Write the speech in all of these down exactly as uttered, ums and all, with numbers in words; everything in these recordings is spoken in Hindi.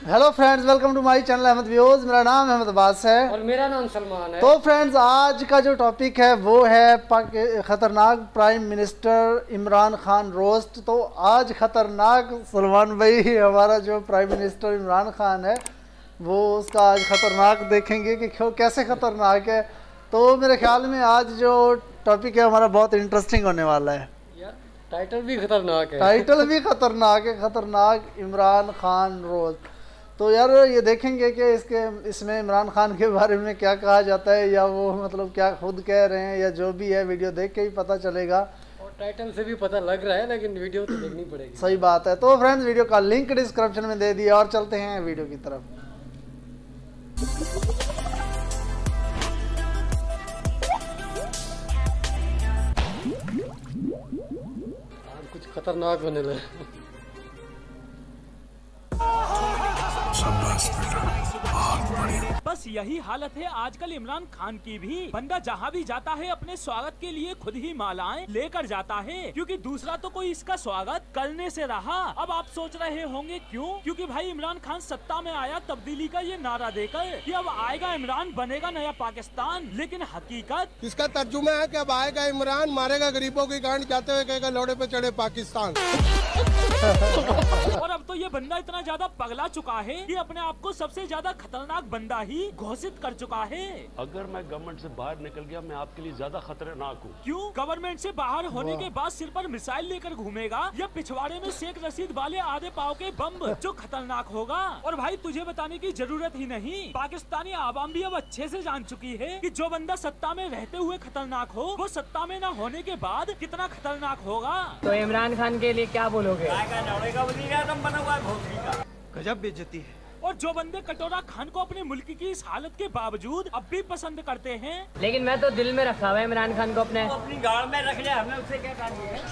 Hello friends, welcome to my channel Ahmed views. मेरा नाम अहमद अब्बास है और मेरा नाम सलमान है। तो फ्रेंड्स, आज का जो टॉपिक है वो है खतरनाक prime minister Imran Khan roast. तो आज खतरनाक सलमान भाई, हमारा जो प्राइम मिनिस्टर इमरान खान है वो उसका आज खतरनाक देखेंगे कि क्यों कैसे खतरनाक है। तो मेरे ख्याल में आज जो टॉपिक है हमारा बहुत इंटरेस्टिंग होने वाला है। यार टाइटल भी खतरनाक है टाइटल भी खतरनाक है, खतरनाक इमरान खान रोस्ट। तो यार ये देखेंगे कि इसके इसमें इमरान खान के बारे में क्या कहा जाता है, या वो मतलब क्या खुद कह रहे हैं, या जो भी है वीडियो देख के ही पता चलेगा। और टाइटल से भी पता लग रहा है, लेकिन वीडियो तो देखनी पड़ेगी। सही बात है। तो फ्रेंड्स, वीडियो का लिंक डिस्क्रिप्शन में दे दिया और चलते हैं वीडियो की तरफ। आज कुछ खतरनाक होने लगा। बस यही हालत है आजकल इमरान खान की भी। बंदा जहाँ भी जाता है अपने स्वागत के लिए खुद ही मालाएं लेकर जाता है, क्योंकि दूसरा तो कोई इसका स्वागत करने से रहा। अब आप सोच रहे होंगे क्यों? क्योंकि भाई इमरान खान सत्ता में आया तब्दीली का ये नारा देकर कि अब आएगा इमरान, बनेगा नया पाकिस्तान। लेकिन हकीकत इसका तर्जुमा है कि अब आएगा इमरान, मारेगा गरीबों की गांड, जाते हुए कहेगा लौड़े पे चढ़े पाकिस्तान। और अब तो ये बंदा इतना ज्यादा पगला चुका है कि अपने आप को सबसे ज्यादा खतरनाक बंदा ही घोषित कर चुका है। अगर मैं गवर्नमेंट से बाहर निकल गया, मैं आपके लिए ज्यादा खतरनाक हूँ। क्यों? गवर्नमेंट से बाहर होने के बाद सिर पर मिसाइल लेकर घूमेगा, या पिछवाड़े में शेख रशीद वाले आधे पाव के बम, जो खतरनाक होगा। और भाई तुझे बताने की जरूरत ही नहीं, पाकिस्तानी आवाम भी अब अच्छे से जान चुकी है कि जो बंदा सत्ता में रहते हुए खतरनाक हो, वो सत्ता में न होने के बाद कितना खतरनाक होगा। तो इमरान खान के लिए क्या बोलोगे? गजब बेइज्जती है। और जो बंदे कटोरा खान को अपने मुल्क की इस हालत के बावजूद अब भी पसंद करते हैं, लेकिन मैं तो दिल में रखा हुआ है इमरान खान को अपने। तो अपनी गाड़ में रख ले, हमें उससे क्या कार्य है?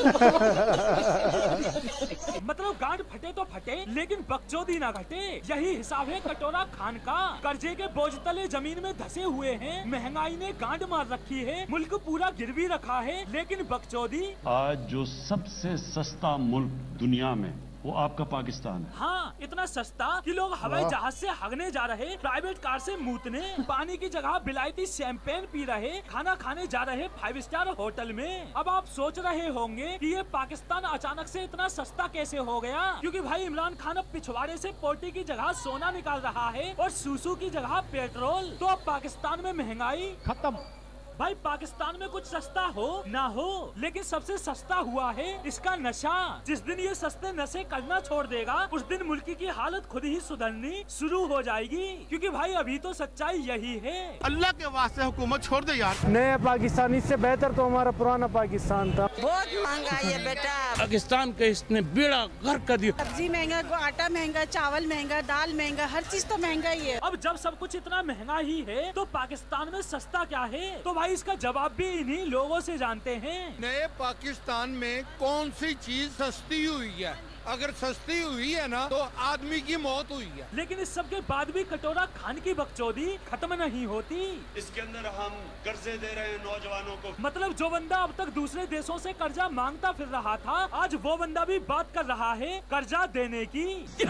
मतलब गांड फटे तो फटे, लेकिन बकचोदी ना घटे। यही हिसाब है कटोरा खान का। कर्जे के बोझ तले जमीन में धसे हुए हैं, महंगाई ने गांड मार रखी है, मुल्क पूरा गिरवी रखा है, लेकिन बकचोदी। आज जो सबसे सस्ता मुल्क दुनिया में, वो आपका पाकिस्तान है। हाँ, इतना सस्ता कि लोग हवाई जहाज से हगने जा रहे, प्राइवेट कार से मूतने, पानी की जगह बिलायती शैंपेन पी रहे, खाना खाने जा रहे फाइव स्टार होटल में। अब आप सोच रहे होंगे कि ये पाकिस्तान अचानक से इतना सस्ता कैसे हो गया? क्योंकि भाई इमरान खान अब पिछवाड़े से पोटी की जगह सोना निकाल रहा है और सूसू की जगह पेट्रोल। तो अब पाकिस्तान में महंगाई खत्म। भाई पाकिस्तान में कुछ सस्ता हो ना हो, लेकिन सबसे सस्ता हुआ है इसका नशा। जिस दिन ये सस्ते नशे करना छोड़ देगा, उस दिन मुल्क की हालत खुद ही सुधरनी शुरू हो जाएगी। क्योंकि भाई अभी तो सच्चाई यही है। अल्लाह के वास्ते हुकूमत छोड़ दे यार। नया पाकिस्तान इससे बेहतर तो हमारा पुराना पाकिस्तान था। बहुत महंगा है बेटा। पाकिस्तान के इसने बेड़ा गर्क कर दिया। सब्जी महंगा, आटा महंगा, चावल महंगा, दाल महंगा, हर चीज तो महंगा ही है। अब जब सब कुछ इतना महंगा ही है, तो पाकिस्तान में सस्ता क्या है? तो भाई इसका जवाब भी इन्हीं लोगों से जानते हैं। नए पाकिस्तान में कौन सी चीज सस्ती हुई है? अगर सस्ती हुई है ना, तो आदमी की मौत हुई है। लेकिन इस सब के बाद भी कटोरा खान की बकचोदी खत्म नहीं होती। इसके अंदर हम कर्जे दे रहे हैं नौजवानों को। मतलब जो बंदा अब तक दूसरे देशों से कर्जा मांगता फिर रहा था, आज वो बंदा भी बात कर रहा है कर्जा देने की।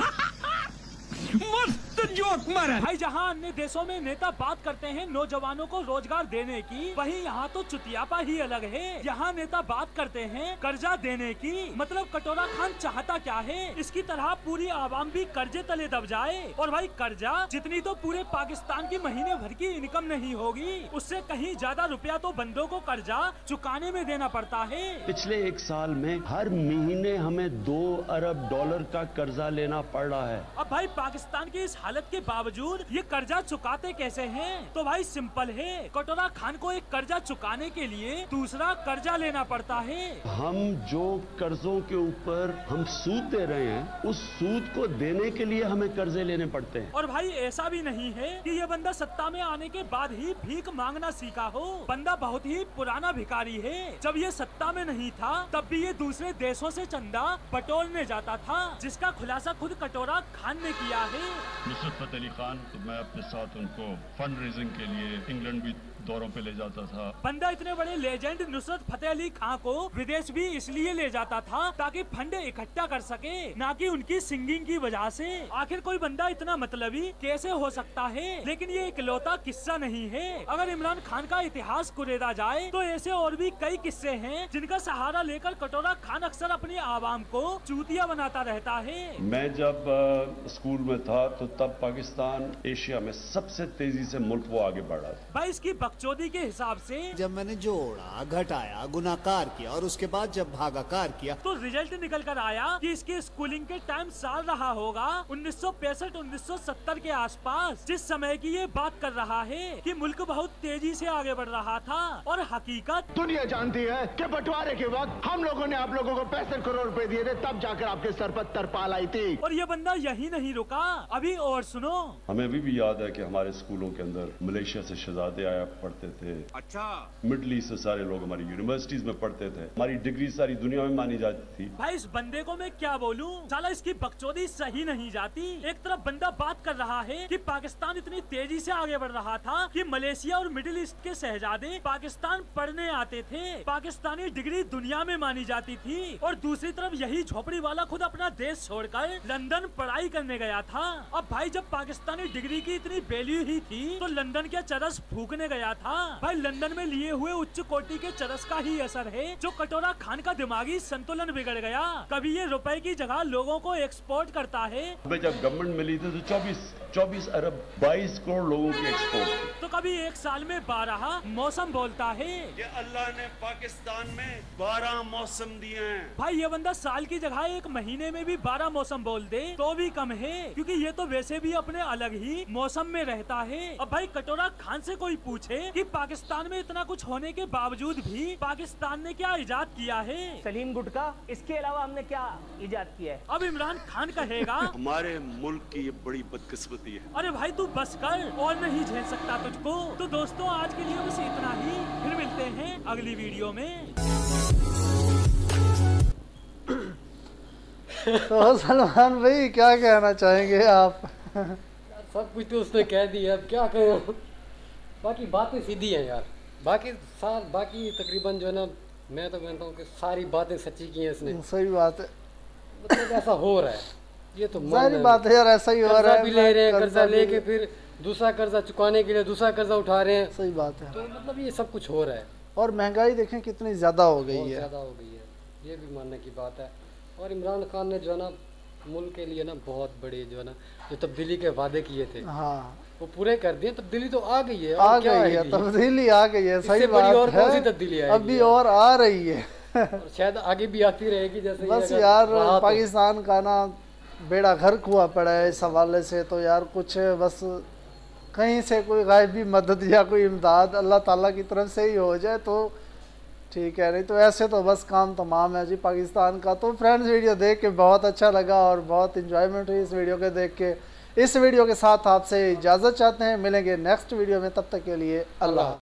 मस्त जोक मारा। भाई जहाँ अन्य देशों में नेता बात करते हैं नौजवानों को रोजगार देने की, वहीं यहाँ तो चुतियापा ही अलग है। यहाँ नेता बात करते हैं कर्जा देने की। मतलब कटोरा खान चाहता क्या है? इसकी तरह पूरी आवाम भी कर्जे तले दब जाए। और भाई कर्जा जितनी तो पूरे पाकिस्तान की महीने भर की इनकम नहीं होगी, उससे कहीं ज्यादा रुपया तो बंदों को कर्जा चुकाने में देना पड़ता है। पिछले एक साल में हर महीने हमें दो अरब डॉलर का कर्जा लेना पड़ रहा है। अब भाई पाकिस्तान की इस हालत के बावजूद ये कर्जा चुकाते कैसे हैं? तो भाई सिंपल है, कटोरा खान को एक कर्जा चुकाने के लिए दूसरा कर्जा लेना पड़ता है। हम जो कर्जों के ऊपर हम सूद दे रहे हैं, उस सूद को देने के लिए हमें कर्जे लेने पड़ते हैं। और भाई ऐसा भी नहीं है कि ये बंदा सत्ता में आने के बाद ही भीख मांगना सीखा हो। बंदा बहुत ही पुराना भिखारी है। जब ये सत्ता में नहीं था, तब भी ये दूसरे देशों से चंदा बटोरने जाता था, जिसका खुलासा खुद कटोरा खान ने किया है। नुसरत फतेह अली खान, तो मैं अपने साथ उनको फंड रेजिंग के लिए इंग्लैंड भी दौरों पे ले जाता था। बंदा इतने बड़े लेजेंड नुसरत फतेह अली खान को विदेश भी इसलिए ले जाता था ताकि फंड इकट्ठा कर सके, ना कि उनकी सिंगिंग की वजह से। आखिर कोई बंदा इतना मतलबी कैसे हो सकता है? लेकिन ये इकलौता किस्सा नहीं है। अगर इमरान खान का इतिहास कुरेदा जाए तो ऐसे और भी कई किस्से हैं जिनका सहारा लेकर कटोरा खान अक्सर अपनी आवाम को चूतिया बनाता रहता है। मैं जब आ, स्कूल में था तो तब पाकिस्तान एशिया में सबसे तेजी से मुल्क वो आगे बढ़ रहा था। भाई इसकी बकचोदी के हिसाब से जब मैंने जोड़ा, घटाया, गुनाकार किया और उसके बाद जब भागाकार किया तो रिजल्ट निकल कर आया कि इसकी स्कूलिंग के टाइम साल रहा होगा उन्नीस सौ पैंसठ उन्नीस सौ सत्तर के आसपास, जिस समय की ये बात कर रहा है कि मुल्क बहुत तेजी से आगे बढ़ रहा था। और हकीकत दुनिया जानती है कि बंटवारे के वक्त हम लोगों ने आप लोगों को पैंसठ करोड़ रुपए दिए थे, तब जाकर आपके सर पर तरपाल आई थी। और ये बंदा यही नहीं रुका, अभी और सुनो। हमें अभी भी याद है कि हमारे स्कूलों के अंदर मलेशिया से शहजादे आया पढ़ते थे। अच्छा। मिडल ईस्ट से सारे लोग हमारी यूनिवर्सिटीज में पढ़ते थे। हमारी डिग्री सारी दुनिया में मानी जाती थी। भाई इस बंदे को मैं क्या बोलूं, साला इसकी बकचोदी सही नहीं जाती। एक तरफ बंदा बात कर रहा है कि पाकिस्तान इतनी तेजी से आगे बढ़ रहा था कि मलेशिया और मिडिल ईस्ट के शहजादे पाकिस्तान पढ़ने आते थे, पाकिस्तानी डिग्री दुनिया में मानी जाती थी। और दूसरी तरफ यही झोपड़ी वाला खुद अपना देश छोड़कर लंदन पढ़ाई करने गया था। अब भाई जब पाकिस्तानी डिग्री की इतनी वैल्यू ही थी तो लंदन क्या चरस फूकने गया था? भाई लंदन में लिए हुए उच्च कोटि के चरस का ही असर है जो कटोरा खान का दिमागी संतुलन बिगड़ गया। कभी ये रुपए की जगह लोगों को एक्सपोर्ट करता है। जब गवर्नमेंट मिली थी तो चौबीस चौबीस अरब बाईस करोड़ लोगों की एक्सपोर्ट, तो कभी एक साल में बारह मौसम बोलता है। ये अल्लाह ने पाकिस्तान में बारह मौसम दिए हैं। भाई ये बंदा साल की जगह एक महीने में भी बारह मौसम बोल दे तो भी कम है, क्योंकि ये तो वैसे भी अपने अलग ही मौसम में रहता है। अब भाई कटोरा खान से कोई पूछे कि पाकिस्तान में इतना कुछ होने के बावजूद भी पाकिस्तान ने क्या इजाद किया है? सलीम गुटका, इसके अलावा हमने क्या इजाद किया है? अब इमरान खान कहेगा हमारे मुल्क की ये बड़ी बदकिस्मती है। अरे भाई तू बस कर, और नहीं झेल सकता तुझको। तो दोस्तों आज के लिए बस इतना ही, फिर मिलते हैं अगली वीडियो में। तो सलमान भाई क्या कहना चाहेंगे आप? सब कुछ तो उसने कह दिया, अब क्या कहें। बाकी बातें सीधी हैं यार, बाकी साल बाकी तकरीबन जो है ना, मैं तो मानता हूँ कि सारी बातें सच्ची की हैं इसने। सही बात है, मतलब ऐसा हो रहा है, ये तो सारी बात है यार, ऐसा ही हो रहा है। भी ले रहे हैं, कर्जा लेके फिर दूसरा कर्जा चुकाने के लिए दूसरा कर्जा उठा रहे हैं। सही बात है, तो मतलब ये सब कुछ हो रहा है। और महंगाई देखें कितनी ज्यादा हो गई है, ज्यादा हो गई है, ये भी मानने की बात है। और इमरान खान ने जो है ना मुल्क के लिए ना बहुत बड़े जो है ना जो तब्दीली के वादे किए थे, हाँ वो पूरे कर दिए। तब्दीली तो आ गई है, आ गई है, तब्दीली आ गई है। सही बात और है, कौन सी तब्दीली आएगी? अभी और आ रही है और शायद आगे भी आती रहेगी। जैसे बस यार पाकिस्तान का ना बेड़ा गर्क हुआ पड़ा है इस हवाले से। तो यार कुछ बस कहीं से कोई गायबी मदद या कोई इमदाद अल्लाह ताला की तरफ से ही हो जाए तो ठीक है, नहीं तो ऐसे तो बस काम तमाम है जी पाकिस्तान का। तो फ्रेंड्स वीडियो देख के बहुत अच्छा लगा और बहुत इंजॉयमेंट हुई इस वीडियो के देख के। इस वीडियो के साथ आपसे इजाज़त चाहते हैं, मिलेंगे नेक्स्ट वीडियो में, तब तक के लिए अल्लाह।